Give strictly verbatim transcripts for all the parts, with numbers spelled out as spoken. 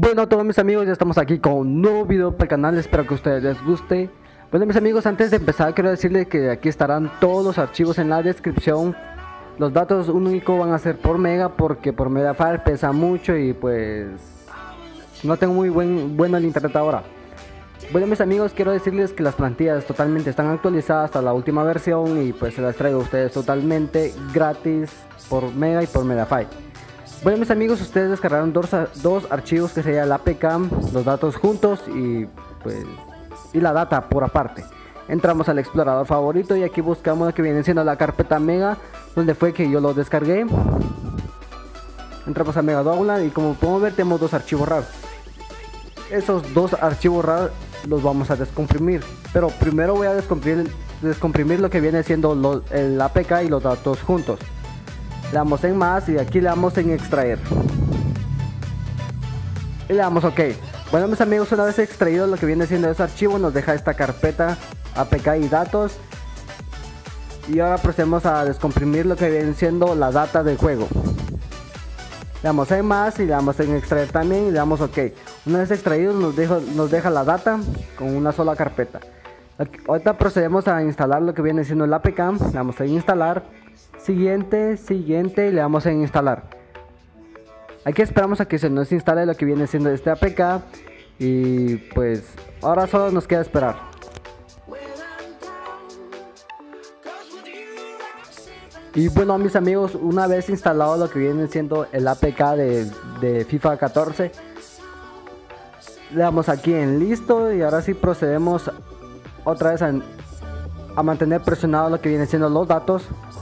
Bueno, a todos mis amigos, ya estamos aquí con un nuevo video para el canal, espero que a ustedes les guste. Bueno, mis amigos, antes de empezar quiero decirles que aquí estarán todos los archivos en la descripción. Los datos únicos van a ser por mega, porque por megafile pesa mucho y pues no tengo muy buen bueno el internet ahora. Bueno, mis amigos, quiero decirles que las plantillas totalmente están actualizadas hasta la última versión y pues se las traigo a ustedes totalmente gratis por mega y por megafile. Bueno, mis amigos, ustedes descargaron dos, dos archivos que sería el A P K, los datos juntos y pues y la data por aparte. Entramos al explorador favorito y aquí buscamos lo que viene siendo la carpeta mega, donde fue que yo lo descargué. Entramos a Mega Download y como podemos ver tenemos dos archivos RAR. Esos dos archivos RAR los vamos a descomprimir, pero primero voy a descomprimir, descomprimir lo que viene siendo lo, el A P K y los datos juntos. Le damos en más y aquí le damos en extraer y le damos ok. Bueno, mis amigos, una vez extraído lo que viene siendo ese archivo, nos deja esta carpeta A P K y datos. Y ahora procedemos a descomprimir lo que viene siendo la data del juego. Le damos en más y le damos en extraer también y le damos ok. Una vez extraído nos deja, nos deja la data con una sola carpeta. Ahorita procedemos a instalar lo que viene siendo el A P K. Le damos en instalar, siguiente, siguiente y le damos en instalar. Aquí esperamos a que se nos instale lo que viene siendo este A P K y pues ahora solo nos queda esperar. Y bueno, mis amigos, una vez instalado lo que viene siendo el A P K de, de FIFA catorce, le damos aquí en listo y ahora sí procedemos otra vez a, a mantener presionado lo que viene siendo los datos.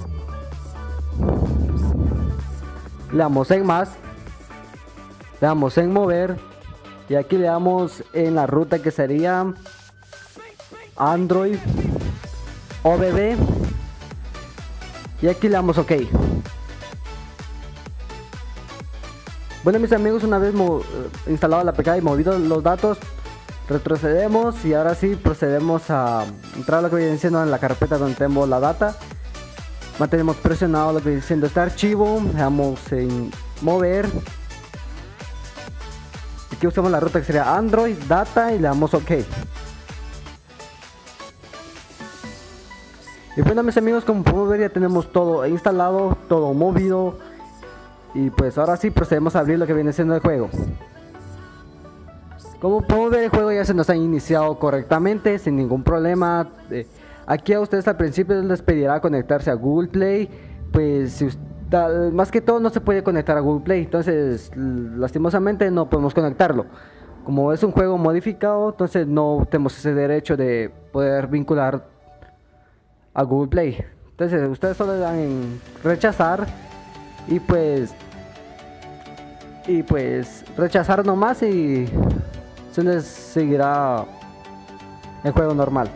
Le damos en más, le damos en mover y aquí le damos en la ruta que sería Android O B B y aquí le damos ok. Bueno, mis amigos, una vez instalado la A P K y movido los datos, retrocedemos y ahora sí procedemos a entrar a lo que viene siendo en la carpeta donde tenemos la data. Mantenemos presionado lo que viene siendo este archivo, le damos en mover. Aquí usamos la ruta que sería Android, data y le damos ok. Y bueno, mis amigos, como podemos ver ya tenemos todo instalado, todo movido. Y pues ahora sí procedemos a abrir lo que viene siendo el juego. Como podemos ver, el juego ya se nos ha iniciado correctamente, sin ningún problema. Eh, aquí a ustedes al principio les pedirá conectarse a Google Play. Pues si usted, más que todo no se puede conectar a Google Play, entonces lastimosamente no podemos conectarlo. Como es un juego modificado, entonces no tenemos ese derecho de poder vincular a Google Play. Entonces ustedes solo le dan en rechazar y pues y pues rechazar nomás y se les seguirá el juego normal.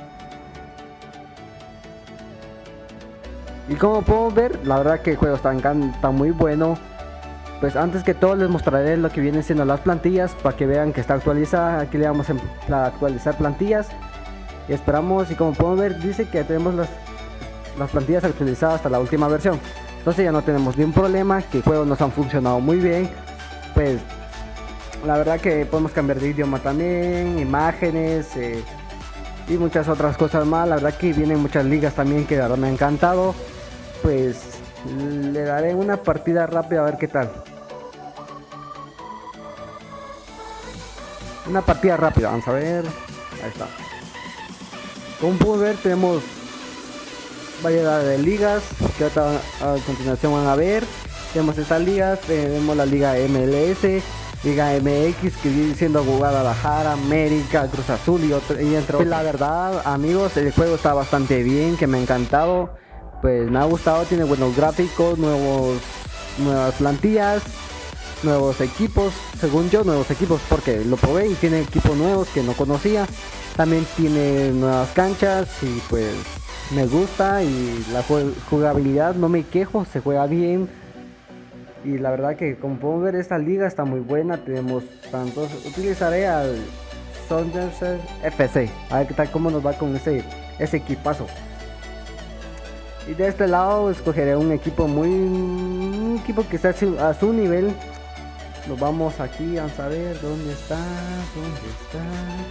Y como podemos ver, la verdad que el juego está, está muy bueno. Pues antes que todo les mostraré lo que vienen siendo las plantillas para que vean que está actualizada. Aquí le damos en actualizar plantillas y esperamos, y como podemos ver dice que tenemos las, las plantillas actualizadas hasta la última versión. Entonces ya no tenemos ningún problema, que el juego nos han funcionado muy bien. Pues la verdad que podemos cambiar de idioma también, imágenes eh, y muchas otras cosas más. La verdad que vienen muchas ligas también que la verdad me ha encantado. Pues le daré una partida rápida a ver qué tal. Una partida rápida, vamos a ver. Ahí está. Como pueden ver tenemos variedad de ligas que a continuación van a ver. Tenemos estas ligas, tenemos la liga M L S, liga M X que viene siendo Guadalajara, América, Cruz Azul y, otro, y entre otros. La verdad, amigos, el juego está bastante bien, que me ha encantado. Pues me ha gustado, tiene buenos gráficos, nuevos, nuevas plantillas, nuevos equipos, según yo nuevos equipos porque lo probé y tiene equipos nuevos que no conocía. También tiene nuevas canchas y pues me gusta, y la jugabilidad no me quejo, se juega bien. Y la verdad que como podemos ver esta liga está muy buena, tenemos tantos, utilizaré al Sunderland F C, a ver qué tal, cómo nos va con ese, ese equipazo. Y de este lado escogeré un equipo muy un equipo que está a su, a su nivel. Nos vamos aquí, vamos a ver dónde está, dónde está.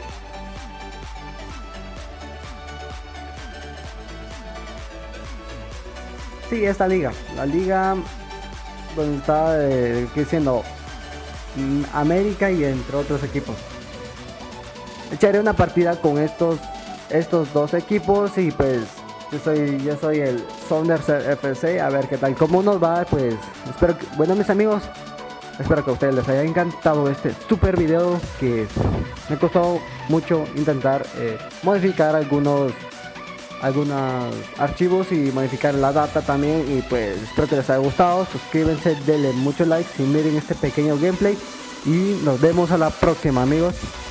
Sí, esta liga, la liga donde está eh, que siendo mm, América y entre otros equipos. Echaré una partida con estos estos dos equipos y pues yo soy yo soy el Sounders F C, a ver qué tal, cómo nos va, pues espero que, bueno mis amigos, espero que a ustedes les haya encantado este super video que me costó mucho intentar eh, modificar algunos algunos archivos y modificar la data también, y pues espero que les haya gustado. Suscríbanse, denle muchos likes y miren este pequeño gameplay y nos vemos a la próxima amigos.